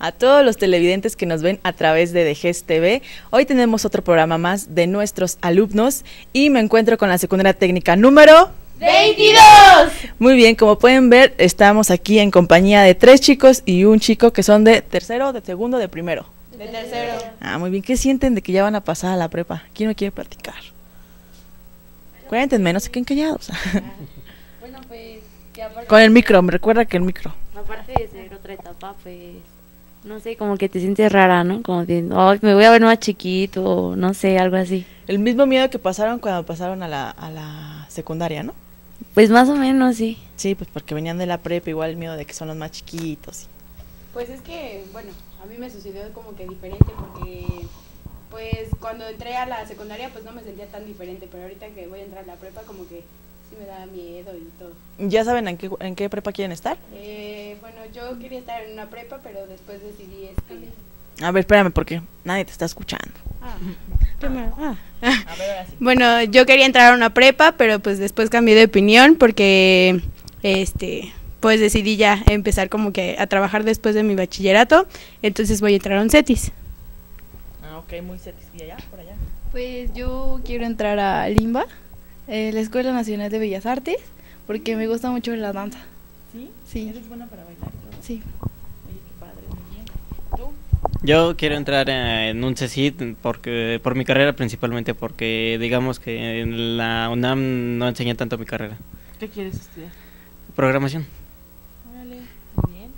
a todos los televidentes que nos ven a través de DGES TV. Hoy tenemos otro programa más de nuestros alumnos y me encuentro con la secundaria técnica número 22. Muy bien, como pueden ver, estamos aquí en compañía de 3 chicos y un chico que son de tercero, de segundo, de primero. De tercero. Muy bien, ¿qué sienten de que ya van a pasar a la prepa? ¿Quién no quiere platicar? Cuéntenme, no se queden callados. Bueno, pues que aparte Con el micro, me recuerda que el micro. aparte de ser otra etapa, pues no sé, como que te sientes rara, ¿no? Como de, oh, me voy a ver más chiquito, o no sé, algo así. El mismo miedo que pasaron cuando pasaron a la secundaria, ¿no? Pues más o menos, sí. Sí, pues porque venían de la prepa, igual el miedo de que son los más chiquitos. Pues es que, bueno, a mí me sucedió como que diferente porque, pues, cuando entré a la secundaria, pues no me sentía tan diferente, pero ahorita que voy a entrar a la prepa, como que sí me da miedo y todo. ¿Ya saben en qué prepa quieren estar? Bueno, yo quería estar en una prepa, pero después decidí A ver, espérame, porque nadie te está escuchando. primero, A ver, ahora sí. Bueno, yo quería entrar a una prepa, pero pues después cambié de opinión porque, pues decidí ya empezar como que a trabajar después de mi bachillerato, entonces voy a entrar a un CETIS. Ok, muy setis. ¿Y allá? ¿Por allá? Pues yo quiero entrar a Limba, la Escuela Nacional de Bellas Artes, porque me gusta mucho la danza. ¿Sí? Sí. ¿Eres buena para bailar? Sí. Oye, qué padre, muy bien. ¿Tú? Yo quiero entrar en un CECIT porque por mi carrera principalmente, porque digamos que en la UNAM no enseña tanto mi carrera. ¿Qué quieres estudiar? Programación. Órale, muy bien.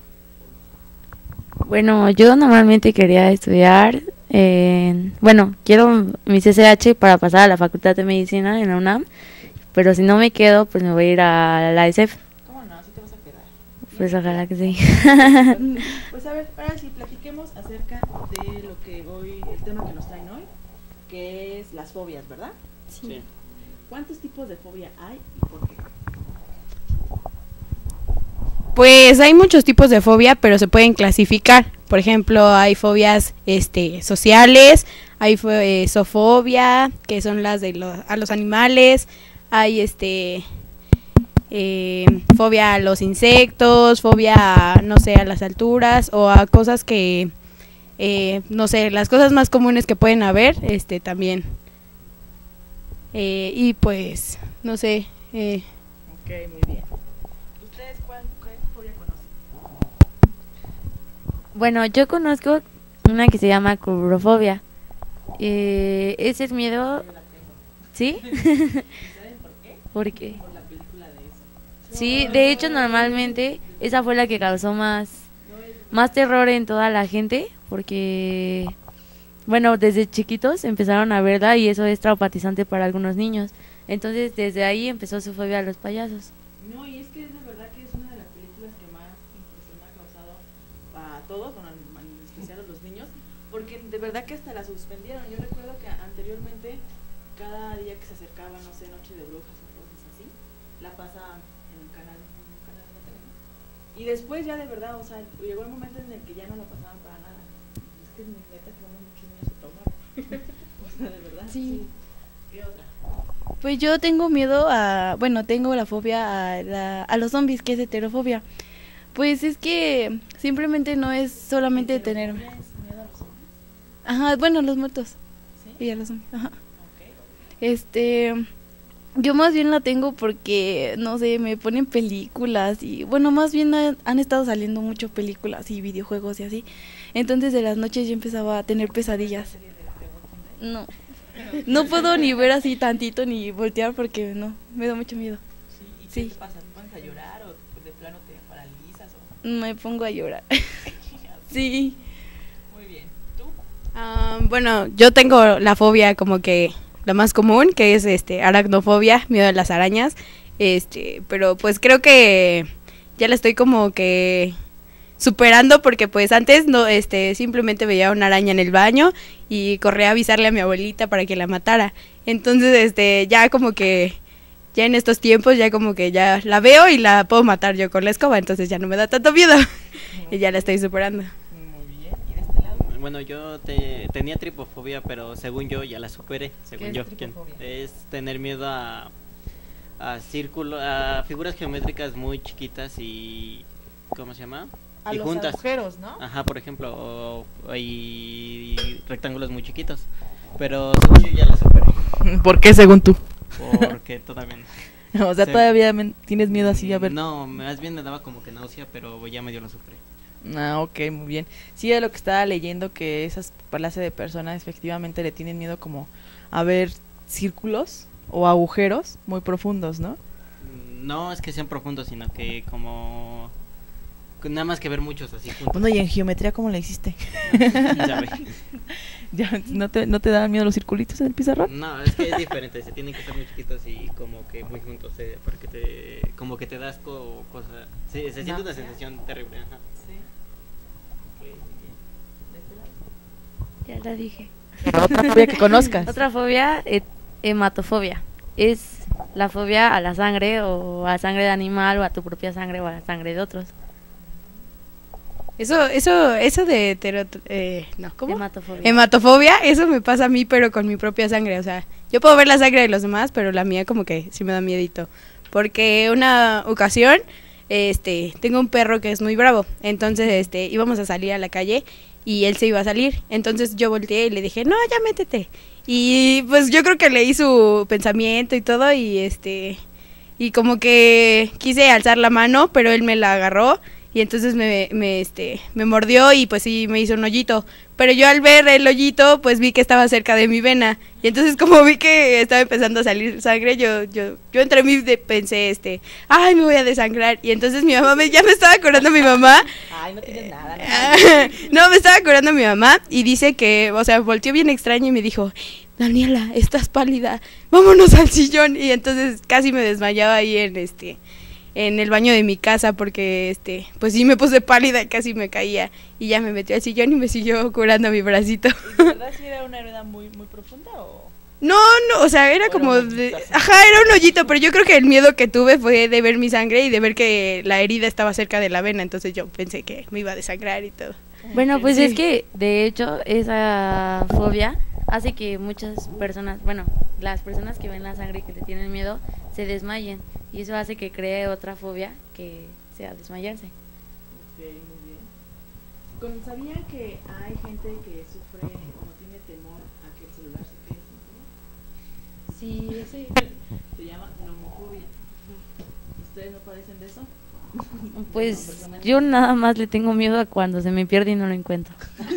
Bueno, yo normalmente quería estudiar, bueno, quiero mi CCH para pasar a la Facultad de Medicina en la UNAM, pero si no me quedo, pues me voy a ir a la ESEF. ¿Cómo no? Así te vas a quedar. Pues ojalá que sí. Pues a ver, ahora sí, platiquemos acerca de lo que hoy, el tema que nos traen hoy, que es las fobias, ¿verdad? Sí. ¿Cuántos tipos de fobia hay y por qué? Pues hay muchos tipos de fobia, pero se pueden clasificar. Por ejemplo, hay fobias sociales, hay zoofobia, que son las de a los animales, hay fobia a los insectos, fobia a, no sé, a las alturas o a cosas que, no sé, las cosas más comunes que pueden haber, también. Y pues, no sé. Ok, muy bien. ¿Ustedes qué fobia conocen? Bueno, yo conozco una que se llama cobrofobia. Ese es miedo, ¿sí? ¿Saben por qué? ¿Por qué? Por la película de eso. Sí, de hecho normalmente esa fue la que causó más terror en toda la gente, porque, bueno, desde chiquitos empezaron a verla y eso es traumatizante para algunos niños. Entonces desde ahí empezó su fobia a los payasos. No, y es que es de verdad que es una de las películas que más impresión ha causado a todos, bueno, en especial a los niños, porque de verdad que hasta la suspendieron. Yo recuerdo que anteriormente, cada día que se acercaba, no sé, Noche de Brujas o cosas así, la pasaban en un canal de la tele, ¿no? Y después ya de verdad, o sea, llegó el momento en el que ya no la pasaban para nada. Es que neta que muchos niños se tomaron. O sea, de verdad. Sí. ¿Qué otra? Pues yo tengo miedo tengo la fobia a los zombies, que es heterofobia. Pues es que simplemente no es solamente tener... ¿Tienes miedo a los zombies? Ajá, bueno, los muertos. ¿Sí? Y a los zombies, ajá. Ok. Yo más bien la tengo porque, no sé, me ponen películas y, bueno, más bien han estado saliendo mucho películas y videojuegos y así. Entonces de las noches yo empezaba a tener pesadillas. No, no puedo ni ver así tantito ni voltear porque no, me da mucho miedo. Sí, ¿y qué Sí. te pasa? ¿Te pones a llorar o de plano te paralizas? Me pongo a llorar. Sí. Muy bien. ¿Tú? Bueno, yo tengo la fobia como que la más común, que es aracnofobia, miedo a las arañas, pero pues creo que ya la estoy como que superando porque pues antes no simplemente veía una araña en el baño y corría a avisarle a mi abuelita para que la matara. Entonces, ya como que ya en estos tiempos ya como que ya la veo y la puedo matar yo con la escoba, entonces ya no me da tanto miedo. Y ya la estoy superando. Muy bien. ¿Y de este lado? Bueno, yo tenía tripofobia, pero según yo ya la superé, según ¿Qué es yo. tripofobia? Es tener miedo a círculos, a figuras geométricas muy chiquitas y, ¿cómo se llama? a y los juntas. agujeros, ¿no? Ajá, por ejemplo, hay rectángulos muy chiquitos, pero según yo ya lo superé, ¿Por qué según tú? porque todavía O sea, Sí. todavía tienes miedo así a ver. No, más bien me daba como que náusea, pero ya medio lo superé. Ah, ok, muy bien. Sí, es lo que estaba leyendo, que esas clase de personas efectivamente le tienen miedo como a ver círculos o agujeros muy profundos, ¿no? No es que sean profundos, sino que como nada más que ver muchos así juntos. Bueno, y en geometría, ¿cómo le hiciste? ¿Sabe? ¿Ya, no te dan miedo los circulitos en el pizarrón? No, es que es diferente, se tienen que estar muy chiquitos y como que muy juntos, para que como que te das cosa, se siente una sensación terrible, ajá. Sí. Ya la dije. Pero otra fobia que conozcas. Otra fobia, hematofobia. Es la fobia a la sangre o a sangre de animal o a tu propia sangre o a la sangre de otros. Eso de no, ¿cómo? Hematofobia. Hematofobia, eso me pasa a mí, pero con mi propia sangre. O sea, yo puedo ver la sangre de los demás, pero la mía como que sí me da miedito. Porque una ocasión, tengo un perro que es muy bravo. Entonces, íbamos a salir a la calle y él se iba a salir. Entonces yo volteé y le dije, no, ya métete. Y pues yo creo que leí su pensamiento y todo y como que quise alzar la mano, pero él me la agarró. Y entonces me mordió y pues sí me hizo un hoyito. Pero yo al ver el hoyito pues vi que estaba cerca de mi vena. Y entonces como vi que estaba empezando a salir sangre, yo entre mí pensé, ay, me voy a desangrar. Y entonces mi mamá ya me estaba curando mi mamá. Ay, no tienes nada. No, me estaba curando mi mamá y dice que, o sea, volteó bien extraño y me dijo, Daniela, estás pálida, vámonos al sillón. Y entonces casi me desmayaba ahí en el baño de mi casa porque pues sí me puse pálida y casi me caía y ya me metió al sillón y me siguió curando mi bracito. ¿Y de verdad sí era una herida muy muy profunda o? No, o sea, era como un hoyito así. ajá, era un hoyito, pero yo creo que el miedo que tuve fue de ver mi sangre y de ver que la herida estaba cerca de la vena, entonces yo pensé que me iba a desangrar y todo. Bueno, pues Sí. es que de hecho esa fobia hace que muchas personas, bueno, las personas que ven la sangre y que le tienen miedo se desmayen y eso hace que cree otra fobia que sea desmayarse. Ok, muy bien. ¿Sabían que hay gente que sufre o tiene temor a que el celular se quede sin pila? Sí, Se llama nomofobia. ¿Ustedes no padecen de eso? pues yo nada más le tengo miedo a cuando se me pierde y no lo encuentro.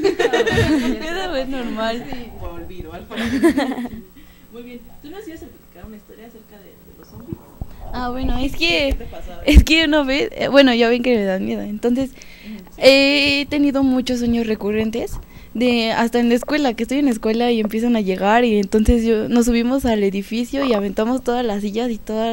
Eso es normal. Sí, por olvido, algo. Muy bien. ¿Tú nos ibas a platicar una historia acerca de los zombies? Ah, bueno, es ¿Qué que te pasaba? una vez, bueno, ya ven que me dan miedo, entonces he tenido muchos sueños recurrentes hasta en la escuela, que estoy en la escuela y empiezan a llegar y entonces nos subimos al edificio y aventamos todas las sillas y todas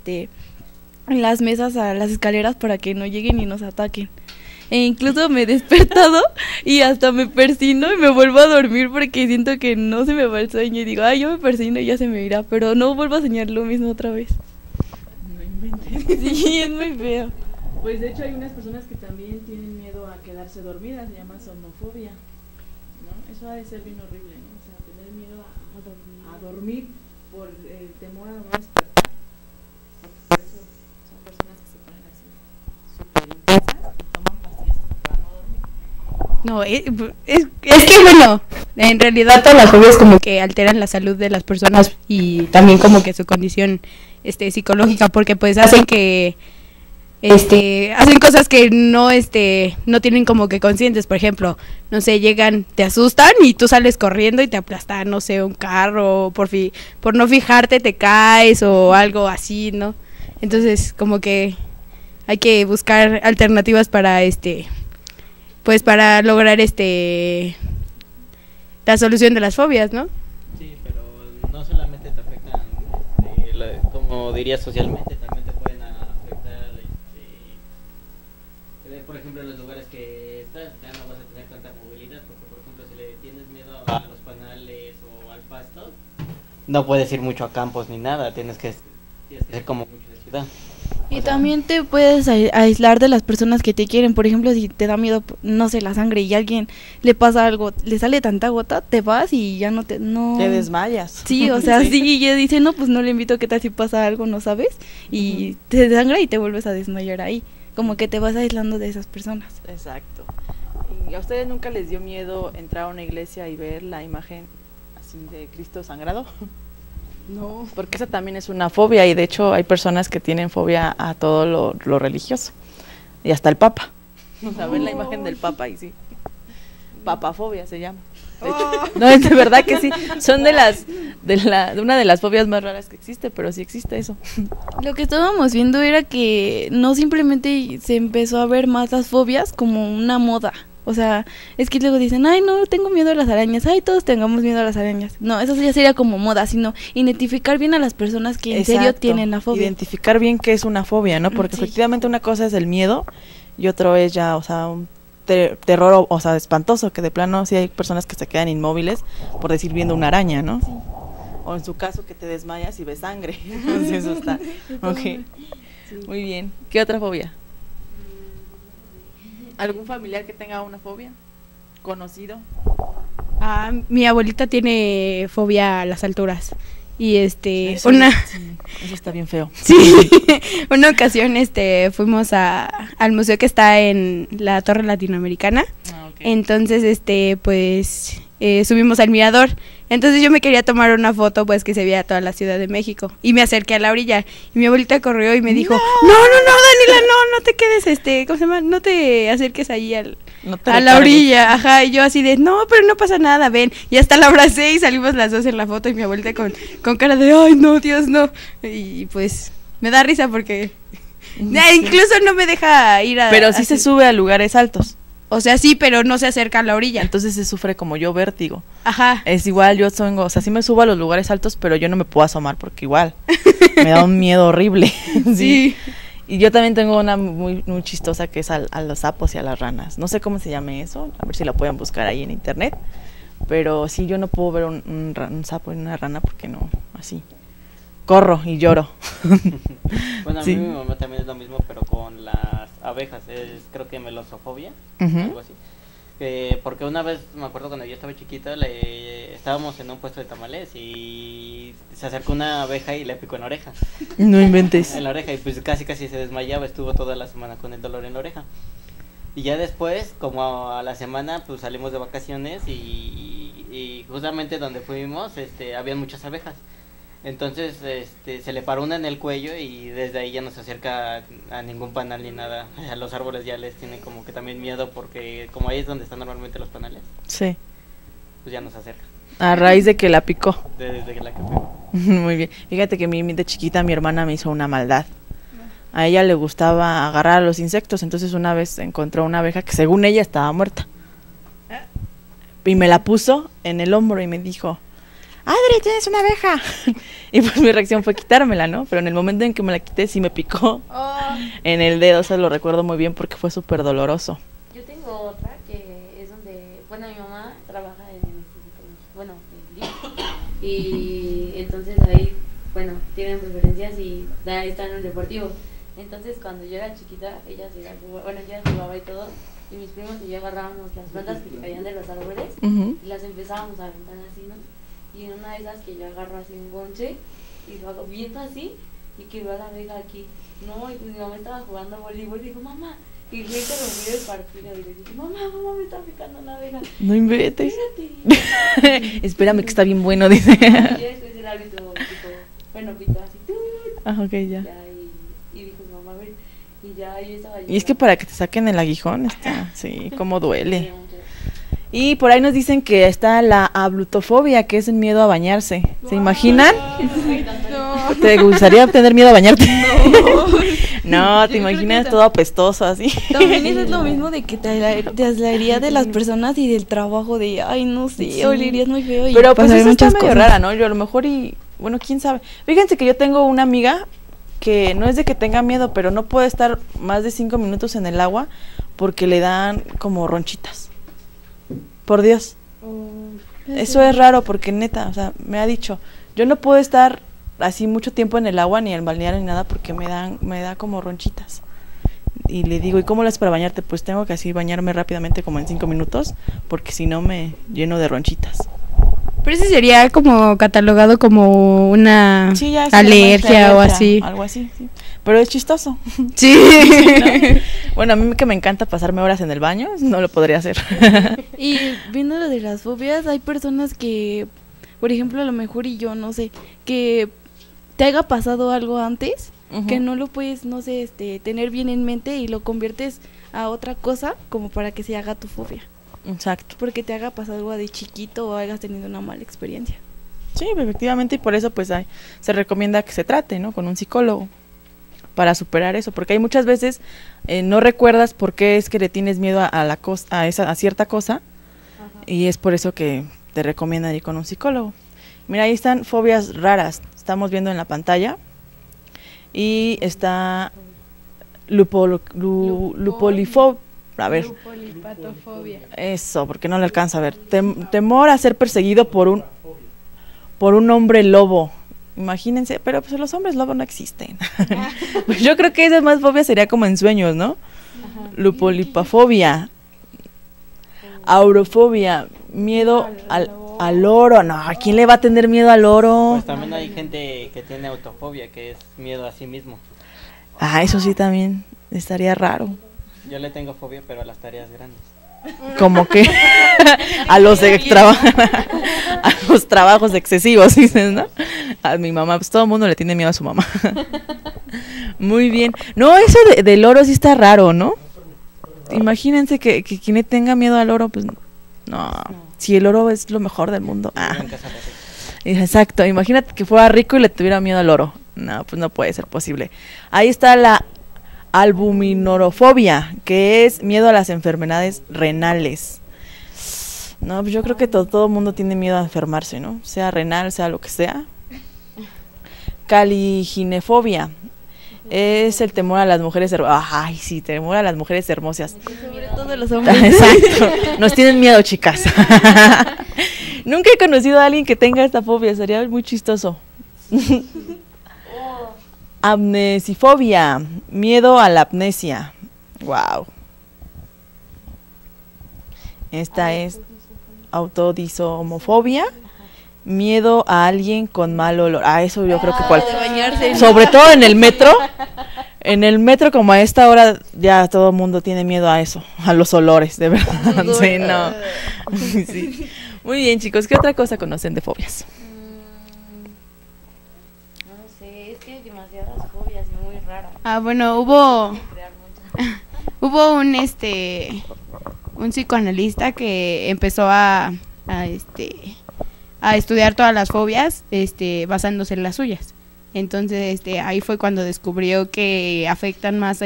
las mesas a las escaleras para que no lleguen y nos ataquen. E incluso me he despertado y hasta me persino y me vuelvo a dormir porque siento que no se me va el sueño y digo, ay, yo me persino y ya se me irá, pero no vuelvo a soñar lo mismo otra vez. No inventes. Sí, es muy feo. Pues de hecho hay unas personas que también tienen miedo a quedarse dormidas, se llama somnofobia, ¿no? Eso ha de ser bien horrible, ¿no? O sea, tener miedo a dormir por el temor a no despertar. Porque por eso son personas que se ponen así súper intensas y toman pastillas para no dormir. No, es que bueno, en realidad todas las fobias como que alteran la salud de las personas y también como que su condición psicológica, porque pues hacen que hacen cosas que no tienen como que conscientes. Por ejemplo, no sé, llegan, te asustan y tú sales corriendo y te aplastan, no sé, un carro, por no fijarte te caes o algo así, ¿no? Entonces como que hay que buscar alternativas para pues para lograr la solución de las fobias, ¿no? Sí, pero no solamente te afectan, como diría socialmente, también te pueden afectar, por ejemplo, en los lugares que estás, ya no vas a tener tanta movilidad, porque por ejemplo, si le tienes miedo a los panales o al pasto, no puedes ir mucho a campos ni nada, tienes que ser como mucho de ciudad. Y también te puedes aislar de las personas que te quieren. Por ejemplo, si te da miedo, no sé, la sangre y a alguien le pasa algo, le sale tanta gota, te vas y ya no Te desmayas. Sí, o sea, sí, y ella dice, no, pues no le invito, ¿qué tal si pasa algo, no sabes? Y te desangra y te vuelves a desmayar ahí. como que te vas aislando de esas personas. Exacto. ¿Y a ustedes nunca les dio miedo entrar a una iglesia y ver la imagen así de Cristo sangrado? No. Porque esa también es una fobia y de hecho hay personas que tienen fobia a todo lo religioso y hasta el Papa. O sea, ven la imagen del Papa y sí. Papafobia se llama. De hecho, no, es de verdad que sí. Son de una de las fobias más raras que existe, pero sí existe eso. Lo que estábamos viendo era que no simplemente se empezó a ver más las fobias como una moda. O sea, es que luego dicen, ay, no, tengo miedo a las arañas, ay, todos tengamos miedo a las arañas. No, eso ya sería como moda, sino identificar bien a las personas que en serio Exacto. tienen la fobia. Identificar bien qué es una fobia, ¿no? Porque Sí. efectivamente una cosa es el miedo y otro es ya, o sea, un terror, o sea, espantoso, que de plano sí hay personas que se quedan inmóviles por decir viendo una araña, ¿no? Sí. O en su caso que te desmayas y ves sangre. Entonces eso está. Ok. Muy bien. ¿Qué otra fobia? ¿Algún familiar que tenga una fobia? ¿Conocido? Ah, mi abuelita tiene fobia a las alturas. Y Eso, una sí, eso está bien feo. sí, una ocasión fuimos al museo que está en la Torre Latinoamericana. Ah, ok. Entonces pues subimos al mirador. Entonces yo me quería tomar una foto pues que se veía toda la Ciudad de México y me acerqué a la orilla y mi abuelita corrió y me dijo, no, Daniela, no te quedes, ¿cómo se llama? No te acerques ahí No te a la recargues. orilla, ajá, y yo así de, no, pero no pasa nada, ven, y hasta la abracé y salimos las dos en la foto y mi abuelita con cara de, ay, no, Dios, no, y pues me da risa porque ya, incluso no me deja ir a... Pero sí se así. sube a lugares altos. O sea, sí, pero no se acerca a la orilla. Entonces se sufre como yo vértigo. Ajá. Es igual, yo tengo, o sea, sí me subo a los lugares altos, pero yo no me puedo asomar porque igual me da un miedo horrible. Sí. Y yo también tengo una muy chistosa que es a los sapos y a las ranas. No sé cómo se llame eso, a ver si la pueden buscar ahí en internet. Pero sí, yo no puedo ver un sapo y una rana porque no, así. Corro y lloro. Bueno, a Sí. mí mi mamá también es lo mismo, pero con las abejas. Creo que melosofobia, Ujú. algo así. Porque una vez, me acuerdo cuando yo estaba chiquita, estábamos en un puesto de tamales y se acercó una abeja y le picó en la oreja. No inventes. En la oreja, y pues casi se desmayaba, estuvo toda la semana con el dolor en la oreja. Y ya después, como a la semana, pues salimos de vacaciones y justamente donde fuimos, habían muchas abejas. Entonces, se le paró una en el cuello y desde ahí ya no se acerca a ningún panal ni nada. A los árboles ya les tienen como que también miedo porque como ahí es donde están normalmente los panales, Sí. pues ya no se acerca. A raíz de que la picó. Desde que la que pegó. Muy bien. Fíjate que de chiquita mi hermana me hizo una maldad. A ella le gustaba agarrar a los insectos, entonces una vez encontró una abeja que según ella estaba muerta. Y me la puso en el hombro y me dijo, Adri, tienes una abeja. Y pues mi reacción fue quitármela, ¿no? Pero en el momento en que me la quité sí me picó en el dedo, o sea, lo recuerdo muy bien porque fue súper doloroso. Yo tengo otra que es donde, bueno, mi mamá trabaja en el instituto, bueno, en el IMSS, y entonces ahí, bueno, tienen preferencias y están en el deportivo. Entonces cuando yo era chiquita, ella se iba a jugar, bueno, ella jugaba y todo, y mis primos y yo agarrábamos las plantas que caían de los árboles Ujú. y las empezábamos a aventar así, ¿no? Y en una de esas que yo agarro así un bonche y lo hago viento así y que veo a la abeja aquí. No, y pues mi mamá estaba jugando voleibol y digo, mamá, y le interrumpí el partido y le dije, mamá, me está picando una abeja. No inventes. Espérate. Espérame que está bien bueno, dice. Y después el árbitro dijo, bueno, pitó así, ¡tut! Ah, ok, ya. Ya, y dijo, mamá, a ver, y ya yo estaba Y es que para que te saquen el aguijón, está, sí, cómo duele. Sí, Y por ahí nos dicen que está la ablutofobia, que es el miedo a bañarse. ¿Se imaginan? ¿Te gustaría tener miedo a bañarte? No, te imaginas todo apestoso así. También eso es lo mismo de que te aislaría de las personas y del trabajo de, ay, no sé, Sí. olerías muy feo y Pero pues pasarían eso está muchas medio cosas. rara, ¿no? Yo a lo mejor bueno, quién sabe. Fíjense que yo tengo una amiga que no es de que tenga miedo, pero no puede estar más de 5 minutos en el agua porque le dan como ronchitas. Por Dios. Eso es raro porque neta, o sea, me ha dicho, yo no puedo estar así mucho tiempo en el agua ni en el balneario ni nada porque me da como ronchitas. Y le digo, ¿y cómo lo haces para bañarte? Pues tengo que así bañarme rápidamente como en 5 minutos porque si no me lleno de ronchitas. Pero ese sería como catalogado como una Sí, ya es alergia o así. algo así, sí. Pero es chistoso. Sí. ¿No? Bueno, a mí que me encanta pasarme horas en el baño, no lo podría hacer. Y viendo lo de las fobias, hay personas que, por ejemplo, a lo mejor y yo, no sé, que te haya pasado algo antes, que no lo puedes, no sé, tener bien en mente y lo conviertes a otra cosa como para que se haga tu fobia. Exacto. Porque te haga pasar algo de chiquito o hayas tenido una mala experiencia. Sí, efectivamente, y por eso pues se recomienda que se trate, ¿no? Con un psicólogo para superar eso, porque hay muchas veces no recuerdas por qué es que le tienes miedo a cierta cosa, y es por eso que te recomiendan ir con un psicólogo. Mira, ahí están fobias raras, estamos viendo en la pantalla, y está lupolifobia. A ver. Lupolipatofobia. Eso, porque no le alcanza a ver. Temor a ser perseguido por un hombre lobo. Imagínense, pero pues los hombres lobo no existen. Pues yo creo que esa más fobia sería como en sueños, ¿no? Lupolipafobia. Aurofobia, miedo al oro. No, ¿a quién le va a tener miedo al oro? Pues también hay gente que tiene autofobia, que es miedo a sí mismo. Ah, eso sí también estaría raro. Yo le tengo fobia, pero a las tareas grandes. Como que a los trabajos excesivos, dices, ¿no? A mi mamá, pues todo el mundo le tiene miedo a su mamá. Muy bien. No, eso del oro sí está raro, ¿no? Imagínense que quien le tenga miedo al oro, pues no. Si el oro es lo mejor del mundo. Exacto, imagínate que fuera rico y le tuviera miedo al oro. No, pues no puede ser posible. Ahí está la albuminorofobia, que es miedo a las enfermedades renales. No, pues yo creo que todo el mundo tiene miedo a enfermarse, ¿no? Sea renal, sea lo que sea. Caliginefobia es el temor a las mujeres hermosas. Ay, sí, temor a las mujeres hermosas. Sobre todo los hombres. Exacto. Nos tienen miedo, chicas. Nunca he conocido a alguien que tenga esta fobia, sería muy chistoso. Amnesifobia, miedo a la amnesia. Wow. Esta es autodisomofobia, miedo a alguien con mal olor. Ah, eso yo creo que bañarse, ¿no? sobre todo en el metro. En el metro, como a esta hora, ya todo el mundo tiene miedo a eso, a los olores, de verdad. Sí, no. Sí. Muy bien, chicos, ¿qué otra cosa conocen de fobias? No sé, es que hay demasiadas fobias y muy raras. Bueno, hubo un psicoanalista que empezó a estudiar todas las fobias, basándose en las suyas. Entonces, ahí fue cuando descubrió que afectan más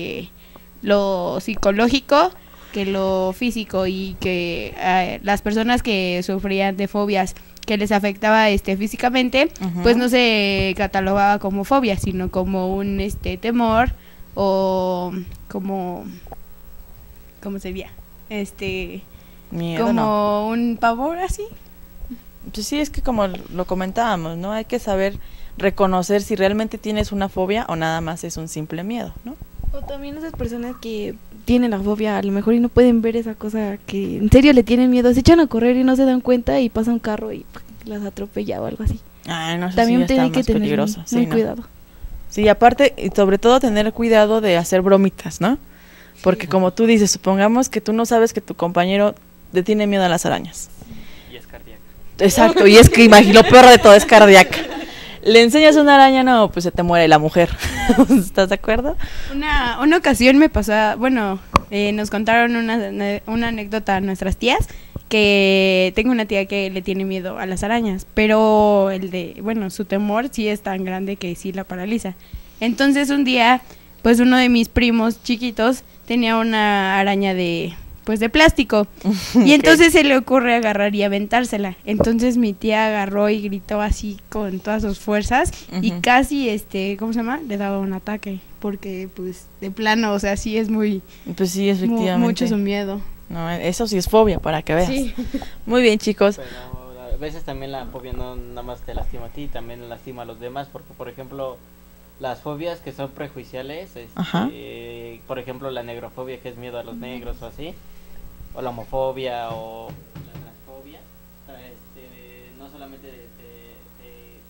lo psicológico que lo físico, y que las personas que sufrían de fobias que les afectaba físicamente, pues no se catalogaba como fobia, sino como un temor, o como ¿cómo sería? Miedo, como no. un pavor así. Pues sí, es que como lo comentábamos, ¿no? Hay que saber reconocer si realmente tienes una fobia o nada más es un simple miedo, ¿no? O también esas personas que tienen la fobia a lo mejor y no pueden ver esa cosa, que en serio le tienen miedo, se echan a correr y no se dan cuenta y pasa un carro y las atropella o algo así. Ay, no, eso También sí tienen está que más tener peligroso. muy Sí, ¿no? cuidado. Sí, aparte, y sobre todo tener cuidado de hacer bromitas, ¿no? Porque como tú dices, supongamos que tú no sabes que tu compañero le tiene miedo a las arañas. Y es cardíaco. Exacto, y es que lo peor de todo es cardíaca. Le enseñas una araña, no, pues se te muere la mujer. ¿Estás de acuerdo? Una ocasión me pasó, nos contaron una anécdota a nuestras tías, que tengo una tía que le tiene miedo a las arañas, pero su temor sí es tan grande que sí la paraliza. Entonces un día, pues uno de mis primos chiquitos tenía una araña de plástico, y entonces se le ocurre agarrar y aventársela. Entonces mi tía agarró y gritó así con todas sus fuerzas, y casi ¿cómo se llama? Le daba un ataque, porque pues de plano, o sea, sí es muy, pues sí, efectivamente. mucho su miedo. No, eso sí es fobia, para que veas. Sí. Muy bien, chicos. Pero a veces también la fobia no nada más te lastima a ti, también lastima a los demás, porque por ejemplo, las fobias que son prejuiciales, por ejemplo la negrofobia, que es miedo a los negros o así, o la homofobia o la transfobia,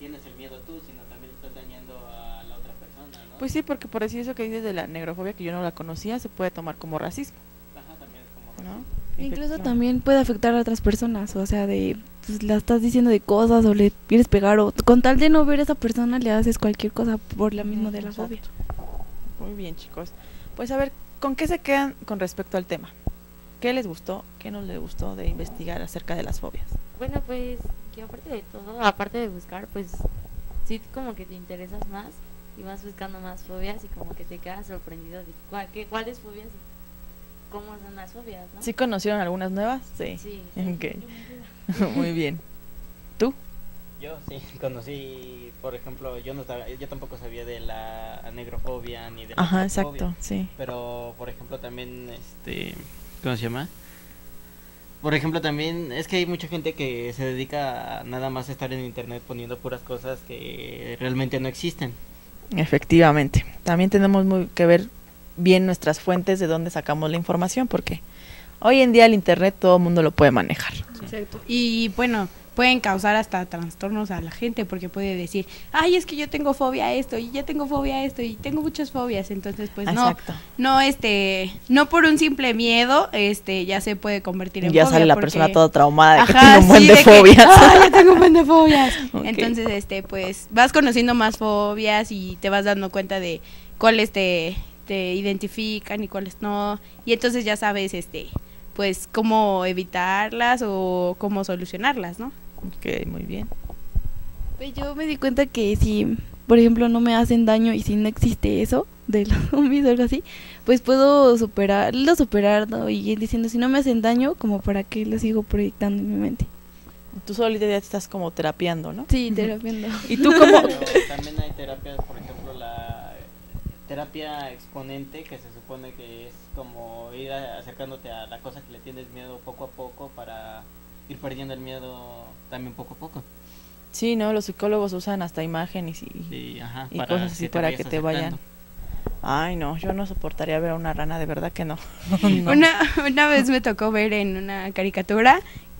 tienes el miedo tú, sino también estás dañando a la otra persona, ¿no? Pues sí, porque por decir eso que dices de la negrofobia, que yo no la conocía, se puede tomar como racismo, Ajá, también es como racismo. ¿no? Incluso también puede afectar a otras personas, o sea, de pues la estás diciendo de cosas o le quieres pegar o con tal de no ver a esa persona le haces cualquier cosa por la misma de la Exacto. fobia. Muy bien, chicos. Pues a ver, ¿con qué se quedan con respecto al tema? ¿Qué les gustó, qué no les gustó de investigar acerca de las fobias? Bueno, pues que aparte de todo, aparte de buscar, pues sí como que te interesas más y vas buscando más fobias y como que te quedas sorprendido de cuáles fobias y cómo son las fobias, ¿no? ¿Sí conocieron algunas nuevas? Sí. Sí. Ok. Muy bien. ¿Tú? Yo sí conocí, por ejemplo, yo tampoco sabía de la negrofobia ni de la Ajá, xenofobia, exacto, sí. pero por ejemplo también ¿cómo se llama? Por ejemplo también es que hay mucha gente que se dedica a nada más estar en internet poniendo puras cosas que realmente no existen. Efectivamente. También tenemos que ver bien nuestras fuentes de dónde sacamos la información, porque hoy en día el internet todo el mundo lo puede manejar. Exacto. Y bueno, pueden causar hasta trastornos a la gente porque puede decir, ay, es que yo tengo fobia a esto y ya tengo fobia a esto y tengo muchas fobias, entonces pues Exacto. no por un simple miedo, ya se puede convertir en Ya fobia. sale la porque- persona toda traumada de que Ajá, tiene un buen sí, de que, fobias. "Ay, yo tengo un buen de fobias". Ok. Entonces, pues vas conociendo más fobias y te vas dando cuenta de cuáles te identifican y cuáles no, y entonces ya sabes, pues cómo evitarlas o cómo solucionarlas, ¿no? Ok, muy bien. Pues yo me di cuenta que si, por ejemplo, no me hacen daño y si no existe eso de los zombies o algo así, pues puedo superarlo y ir diciendo si no me hacen daño, como para qué lo sigo proyectando en mi mente. Tú solita ya te estás como terapiando, ¿no? Sí, terapiando. ¿Y tú cómo? Pero también hay terapias, por ejemplo, la terapia exponente, que se supone que es como ir acercándote a la cosa que le tienes miedo poco a poco para ir perdiendo el miedo también poco a poco. Sí, ¿no? Los psicólogos usan hasta imágenes Sí, ajá, y cosas así para que vayas te vayan. acercando. Ay, no, yo no soportaría ver a una rana, de verdad que no. No. Una vez me tocó ver en una caricatura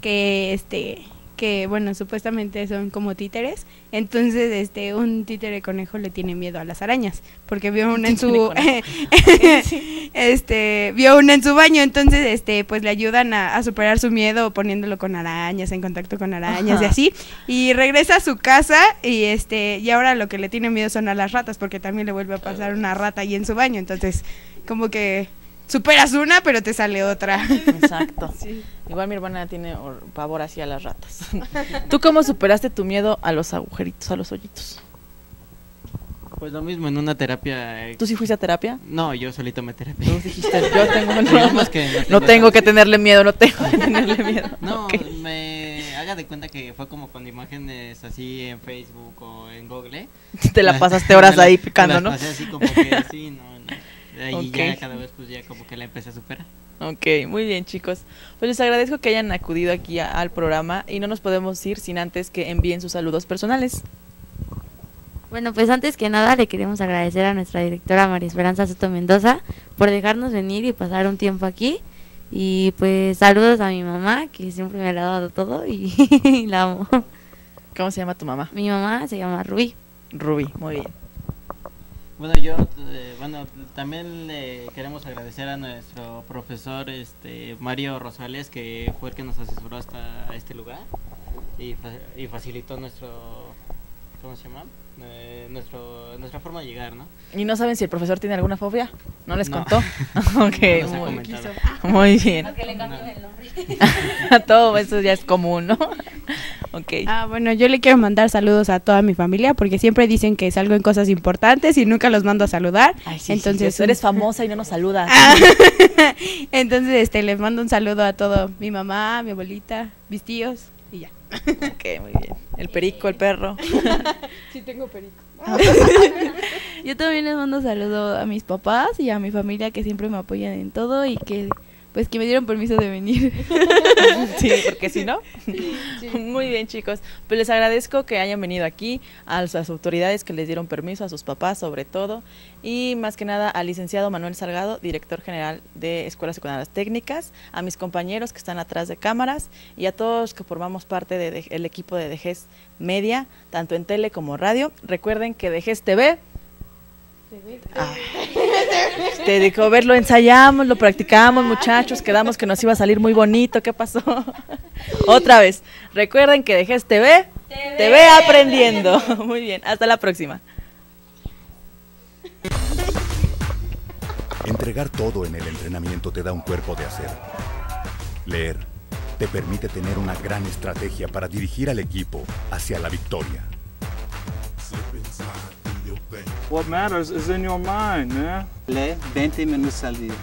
que bueno, supuestamente son como títeres, entonces un títere conejo le tiene miedo a las arañas, porque vio una en su vio una en su baño, entonces pues le ayudan a superar su miedo poniéndolo con arañas, en contacto con arañas y Ajá. así, y regresa a su casa y ahora lo que le tiene miedo son a las ratas, porque también le vuelve a pasar una rata ahí en su baño, entonces como que superas una pero te sale otra. Exacto. Igual mi hermana tiene pavor hacia las ratas. ¿Tú cómo superaste tu miedo a los agujeritos, a los hoyitos? Pues lo mismo en una terapia. ¿Tú sí fuiste a terapia? No, yo solito me terapia. Tú dijiste, yo tengo Digamos que no tengo que tenerle miedo, no tengo que tenerle miedo. No, Ok. me haga de cuenta que fue como con imágenes así en Facebook o en Google. Te la pasaste horas ahí picando, ¿no? Me las pasé así como que así, no. De ahí Ok. ya cada vez pues ya como que la empecé a superar. Ok, muy bien, chicos. Pues les agradezco que hayan acudido aquí al programa y no nos podemos ir sin antes que envíen sus saludos personales. Bueno, pues antes que nada le queremos agradecer a nuestra directora María Esperanza Soto Mendoza por dejarnos venir y pasar un tiempo aquí. Y pues saludos a mi mamá, que siempre me ha dado todo y, y la amo. ¿Cómo se llama tu mamá? Mi mamá se llama Rubí. Rubí, muy bien. Bueno, también le queremos agradecer a nuestro profesor Mario Rosales, que fue el que nos asesoró hasta este lugar y facilitó ¿cómo se llama? Nuestra forma de llegar, ¿no? ¿Y no saben si el profesor tiene alguna fobia? ¿No les No. contó? Ok, No nos ha muy, comentado. muy bien. Que le cambien el nombre. Todo eso ya es común, ¿no? Ok. Bueno, yo le quiero mandar saludos a toda mi familia porque siempre dicen que salgo en cosas importantes y nunca los mando a saludar. Ay, sí, entonces sí, eres famosa y no nos saludas. Entonces, les mando un saludo a todo, mi mamá, mi abuelita, mis tíos y ya. Ok, muy bien. El perico, el perro. Sí tengo perico. Yo también les mando saludo a mis papás y a mi familia que siempre me apoyan en todo y que pues que me dieron permiso de venir. Sí, porque si no. Muy bien, chicos. Pues les agradezco que hayan venido aquí, a las autoridades que les dieron permiso, a sus papás sobre todo, y más que nada al licenciado Manuel Salgado, director general de Escuelas Secundarias Técnicas, a mis compañeros que están atrás de cámaras y a todos que formamos parte del equipo de DGES Media, tanto en tele como radio. Recuerden que DGES TV. Te dijo, ver, lo ensayamos, lo practicamos, muchachos, quedamos que nos iba a salir muy bonito, ¿qué pasó? Otra vez, recuerden que DGES TV, TV aprendiendo. Muy bien, hasta la próxima. Entregar todo en el entrenamiento te da un cuerpo de acero. Leer te permite tener una gran estrategia para dirigir al equipo hacia la victoria. What matters is in your mind, man. Lee 20 minutos al día.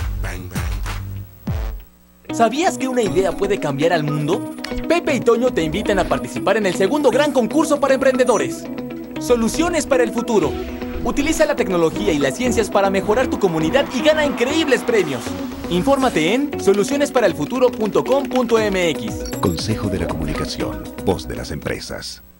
¿Sabías que una idea puede cambiar al mundo? Pepe y Toño te invitan a participar en el segundo gran concurso para emprendedores. Soluciones para el futuro. Utiliza la tecnología y las ciencias para mejorar tu comunidad y gana increíbles premios. Infórmate en solucionesparaelfuturo.com.mx. Consejo de la Comunicación, voz de las empresas.